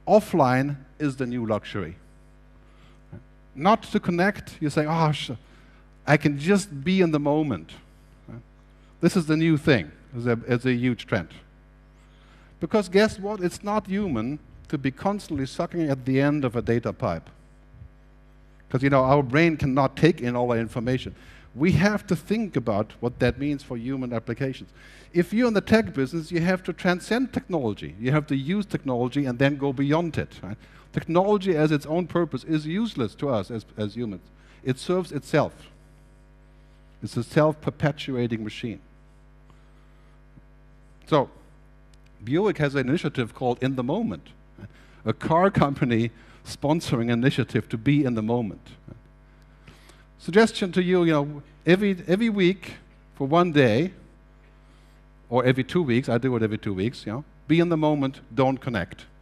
Offline is the new luxury. Not to connect, you say, oh, I can just be in the moment. This is the new thing. It's a huge trend. Because guess what? It's not human to be constantly sucking at the end of a data pipe. Because our brain cannot take in all the information. We have to think about what that means for human applications. If you're in the tech business, you have to transcend technology. You have to use technology and then go beyond it. Right? Technology as its own purpose is useless to us as humans. It serves itself. It's a self-perpetuating machine. So, Buick has an initiative called In the Moment. A car company sponsoring an initiative to be in the moment. Suggestion to you, every week for 1 day, or every 2 weeks, I do it every 2 weeks, be in the moment, don't connect.